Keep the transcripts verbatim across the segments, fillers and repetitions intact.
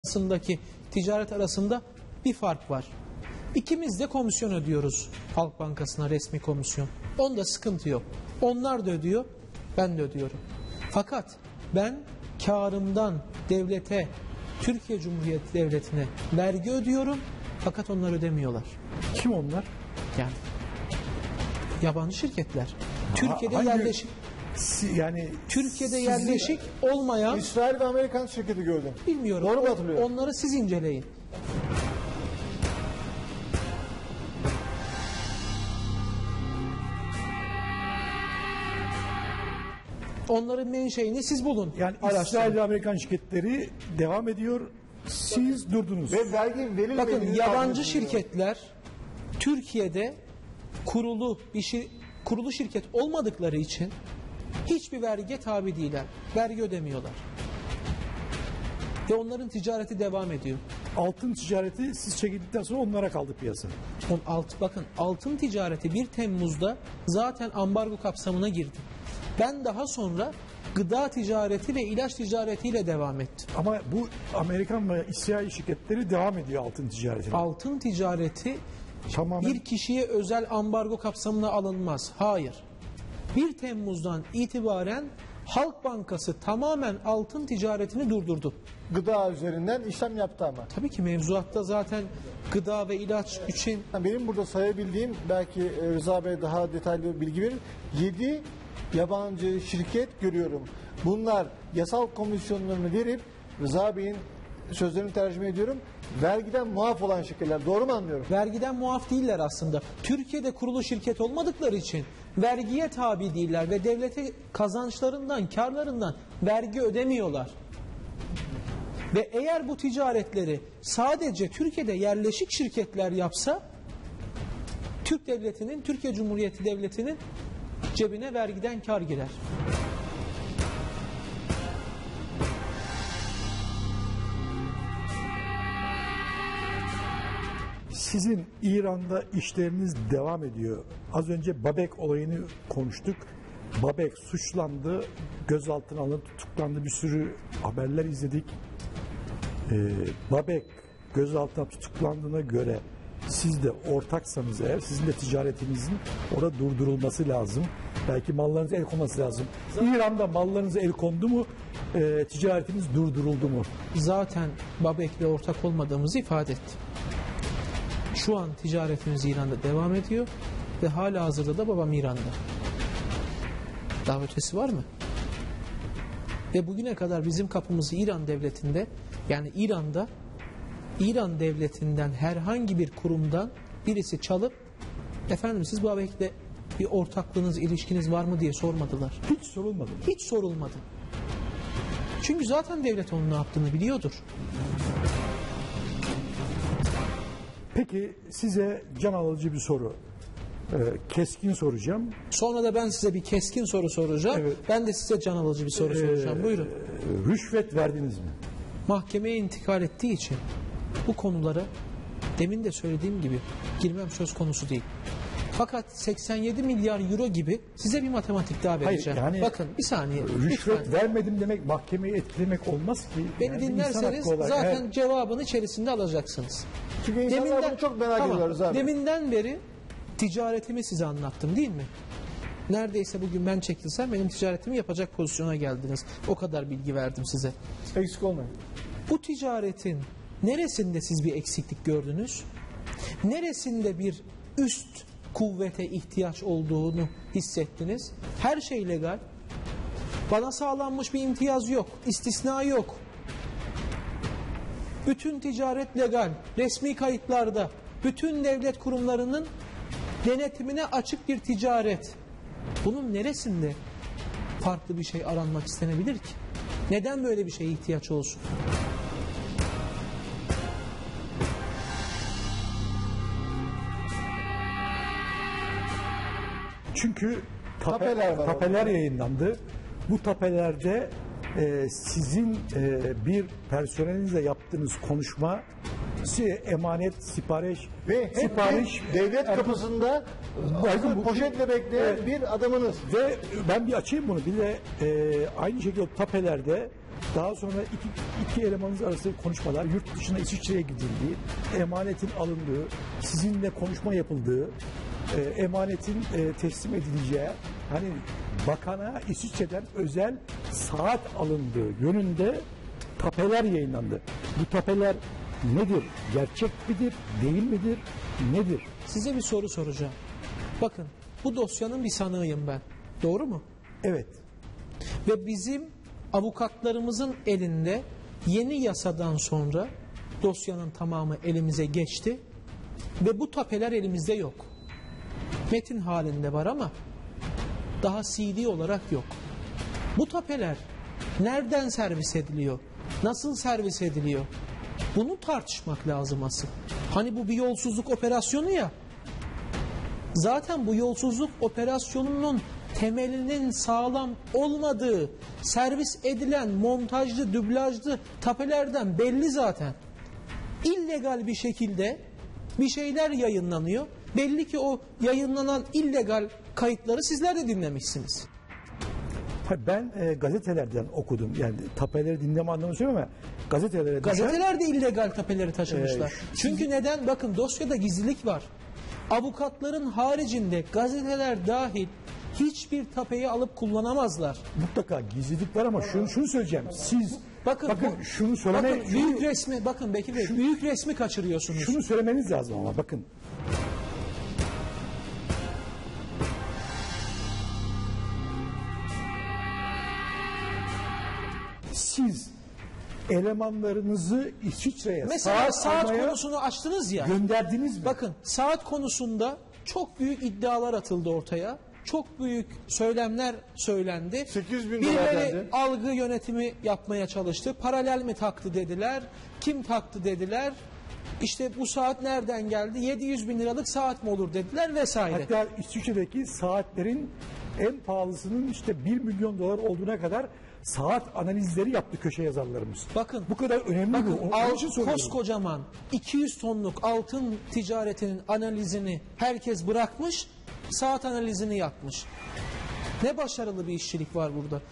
arasındaki ticaret arasında bir fark var. İkimiz de komisyon ödüyoruz Halk Bankası'na, resmi komisyon. Onda sıkıntı yok. Onlar da ödüyor, ben de ödüyorum. Fakat ben kârımdan devlete, Türkiye Cumhuriyeti Devleti'ne vergi ödüyorum. Fakat onlar ödemiyorlar. Kim onlar? Yani yabancı şirketler. Türkiye'de hangi, yerleşik yani Türkiye'de sizi, yerleşik olmayan, İsrail ve Amerikan şirketi gördüm. bilmiyorum. Doğru mu hatırlıyorum? Onları siz inceleyin. Onların menşeini siz bulun. Yani araştırın. İsrail ve Amerikan şirketleri devam ediyor. Siz durdunuz. Ve vergi verilmediğini Bakın yabancı tahmin şirketler Türkiye'de kurulu bir şir kurulu şirket olmadıkları için hiçbir vergiye tabi değiller. Vergi ödemiyorlar. Ve onların ticareti devam ediyor. Altın ticareti siz çekildikten sonra onlara kaldı piyasa. On alt, bakın altın ticareti bir Temmuz'da zaten ambargo kapsamına girdi. Ben daha sonra gıda ticareti ve ilaç ticaretiyle devam ettim. Ama bu Amerikan ve İsrail şirketleri devam ediyor altın ticaretine. Altın ticareti Tamamen bir kişiye özel ambargo kapsamına alınmaz. Hayır. bir Temmuz'dan itibaren Halk Bankası tamamen altın ticaretini durdurdu. Gıda üzerinden işlem yaptı ama. Tabii ki mevzuatta zaten gıda ve ilaç için Benim burada sayabildiğim, belki e, Rıza Bey daha detaylı bilgi verir. yedi yabancı şirket görüyorum. Bunlar yasal komisyonlarını verip, Rıza Bey'in sözlerini tercüme ediyorum, vergiden muaf olan şirketler. Doğru mu anlıyorum? vergiden muaf değiller aslında. Türkiye'de kurulu şirket olmadıkları için vergiye tabi değiller ve devlete kazançlarından, karlarından vergi ödemiyorlar. Ve eğer bu ticaretleri sadece Türkiye'de yerleşik şirketler yapsa, Türk devletinin, Türkiye Cumhuriyeti Devleti'nin cebine vergiden kar girer. sizin İran'da işleriniz devam ediyor. Az önce Babek olayını konuştuk. Babek suçlandı, gözaltına alınıp tutuklandı. Bir sürü haberler izledik. Ee, Babek gözaltına tutuklandığına göre siz de ortaksanız eğer, sizin de ticaretinizin orada durdurulması lazım. Belki mallarınıza el konması lazım. İran'da mallarınıza el kondu mu, e, ticaretiniz durduruldu mu? Zaten Babek'le ortak olmadığımızı ifade ettim. Şu an ticaretimiz İran'da devam ediyor ve hala hazırda da babam İran'da. Daha ötesi var mı? Ve bugüne kadar bizim kapımızı İran devletinde, yani İran'da İran devletinden herhangi bir kurumdan birisi çalıp, efendim siz Babek'le bir ortaklığınız, ilişkiniz var mı diye sormadılar. Hiç sorulmadı. Hiç sorulmadı. Çünkü zaten devlet onun ne yaptığını biliyordur. Peki size can alıcı bir soru. Ee, keskin soracağım. Sonra da ben size bir keskin soru soracağım. Evet. Ben de size can alıcı bir soru soracağım. Buyurun. Ee, rüşvet verdiniz mi? Mahkemeye intikal ettiği için bu konulara demin de söylediğim gibi girmem söz konusu değil. Fakat seksen yedi milyar euro gibi size bir matematik daha vereceğim. Hayır, yani bakın bir saniye. Rüşvet lütfen. vermedim demek mahkemeyi etkilemek olmaz ki. Beni Yani insan dinlerseniz hakkı olarak- zaten Evet. cevabını içerisinde alacaksınız. Çünkü insanlar bunu çok merak Tamam, ediyorlar abi. Deminden beri ticaretimi size anlattım değil mi? Neredeyse bugün ben çekilsem benim ticaretimi yapacak pozisyona geldiniz. O kadar bilgi verdim size. Eksik olmayın. Bu ticaretin neresinde siz bir eksiklik gördünüz? Neresinde bir üst kuvvete ihtiyaç olduğunu hissettiniz? Her şey legal. Bana sağlanmış bir imtiyaz yok, istisna yok. Bütün ticaret legal, resmi kayıtlarda, bütün devlet kurumlarının denetimine açık bir ticaret. Bunun neresinde farklı bir şey aranmak istenebilir ki? Neden böyle bir şeye ihtiyaç olsun? Çünkü tape, Tapeler var tapeler yayınlandı. Bu tapelerde e, sizin e, bir personelinizle yaptığınız konuşma, size emanet, sipariş Ve hep sipariş bir devlet kapısında Bakın bu- poşetle bekleyen Evet. bir adamınız. ve ben bir açayım bunu. Bir de e, aynı şekilde tapelerde Daha sonra iki, iki elemanınız arasında konuşmalar, yurt dışına İsviçre'ye gidildiği, emanetin alındığı, sizinle konuşma yapıldığı, e, emanetin e, teslim edileceği, hani bakana İsviçre'den özel saat alındığı yönünde tapeler yayınlandı. Bu tapeler nedir? Gerçek midir? Değil midir? Nedir? Size bir soru soracağım. Bakın, bu dosyanın bir sanığıyım ben. Doğru mu? Evet. Ve bizim avukatlarımızın elinde yeni yasadan sonra dosyanın tamamı elimize geçti ve bu tapeler elimizde yok. Metin halinde var ama daha C D olarak yok. Bu tapeler nereden servis ediliyor? Nasıl servis ediliyor? Bunu tartışmak lazım asıl. Hani bu bir yolsuzluk operasyonu ya. Zaten bu yolsuzluk operasyonunun temelinin sağlam olmadığı, servis edilen montajlı, dublajlı tapelerden belli zaten. İllegal bir şekilde bir şeyler yayınlanıyor. Belli ki o yayınlanan illegal kayıtları sizler de dinlemişsiniz. Ben e, gazetelerden okudum. Yani tapeleri dinleme anlamını söylüyorum ama gazetelere Gazeteler de illegal tapeleri taşımışlar. Ee, Çünkü neden? Bakın dosyada gizlilik var. Avukatların haricinde gazeteler dahil hiçbir tapeyi alıp kullanamazlar. mutlaka gizlilik var ama şunu, şunu söyleyeceğim. Siz Bakın, bakın bu- şunu söyleme, Bakın şunu, büyük resmi, bakın Bekir Bey, büyük resmi kaçırıyorsunuz. şunu söylemeniz lazım ama bakın. Siz elemanlarınızı İsviçre'ye Mesela saat, saat almaya konusunu açtınız ya. gönderdiniz mi? Bakın saat konusunda çok büyük iddialar atıldı ortaya. Çok büyük söylemler söylendi. sekiz yüz bin dolar Birileri dendi. algı yönetimi yapmaya çalıştı. Paralel mi taktı dediler. Kim taktı dediler. İşte bu saat nereden geldi? yedi yüz bin liralık saat mi olur dediler vesaire. Hatta İsviçre'deki saatlerin en pahalısının işte bir milyon dolar olduğuna kadar saat analizleri yaptı köşe yazarlarımız. Bakın Bu kadar önemli Bakın bu. Onun al, için soruyorum. koskocaman iki yüz tonluk altın ticaretinin analizini herkes bırakmış, saat analizini yapmış. Ne başarılı bir işçilik var burada.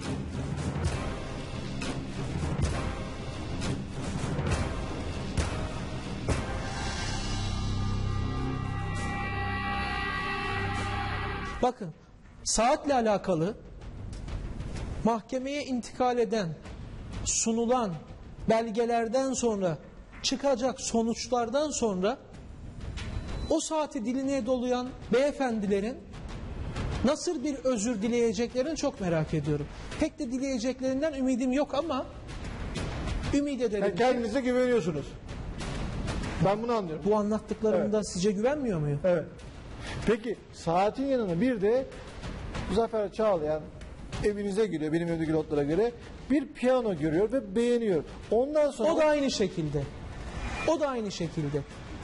Bakın saatle alakalı mahkemeye intikal eden, sunulan belgelerden sonra çıkacak sonuçlardan sonra o saati diline dolayan beyefendilerin nasıl bir özür dileyeceklerini çok merak ediyorum. Pek de dileyeceklerinden ümidim yok ama ümit ederim Yani ki kendinize güveniyorsunuz. Ben bunu anlıyorum. bu anlattıklarımda sizce güvenmiyor muyum? Evet. Peki saatin yanına bir de Zafer Çağlayan evinize giriyor, benim evimdeki notlara göre bir piyano görüyor ve beğeniyor. Ondan sonra O da aynı şekilde. O da aynı şekilde.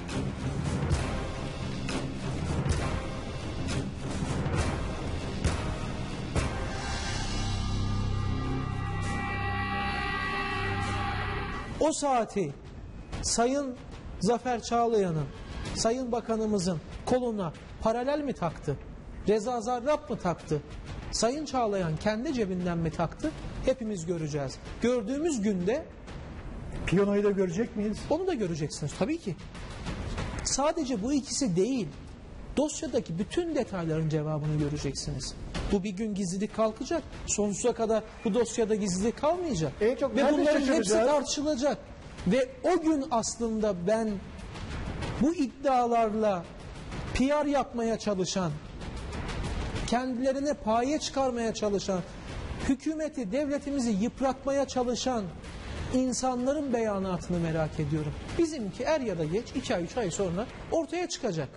O saati Sayın Zafer Çağlayan'ın, Sayın Bakanımızın koluna paralel mi taktı? Reza Zarrab mı taktı? Sayın Çağlayan kendi cebinden mi taktı? Hepimiz göreceğiz. Gördüğümüz günde Piyanoyu da görecek miyiz? onu da göreceksiniz tabii ki. Sadece bu ikisi değil. Dosyadaki bütün detayların cevabını göreceksiniz. Bu bir gün gizlilik kalkacak. Sonsuza kadar bu dosyada gizlilik kalmayacak. En çok Ve nerede bunların hepsi şaşıracağız? tartışılacak. Ve o gün aslında ben bu iddialarla P R yapmaya çalışan, kendilerine paye çıkarmaya çalışan, hükümeti, devletimizi yıpratmaya çalışan insanların beyanatını merak ediyorum. Bizimki er ya da geç iki ay üç ay sonra ortaya çıkacak.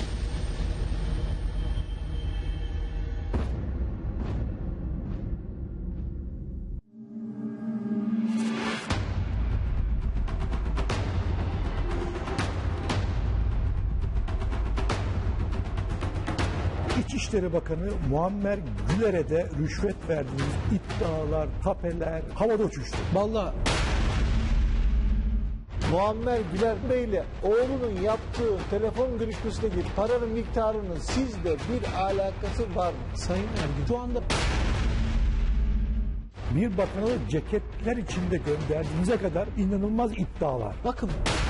İçişleri Bakanı Muammer Güler'e de rüşvet verdiğiniz iddialar, tapeler havada uçuştu. Vallahi Muammer Güler Bey ile oğlunun yaptığı telefon görüşmesindeki paranın miktarının sizde bir alakası var mı? Sayın Ergün şu anda bir bakanı ceketler içinde gönderdiğinize kadar inanılmaz iddialar. Bakın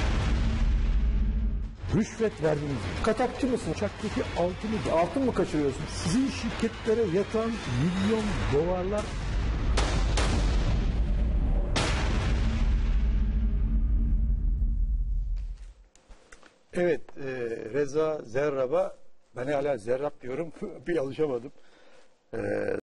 Rüşvet verdiniz. Kaçakçı mısın? Uçaktaki altını da Altın mı kaçırıyorsun? sizin şirketlere yatan milyon dolarlar Evet, e, Reza Zerrab'a, ben hala Zerrab diyorum, bir alışamadım. E,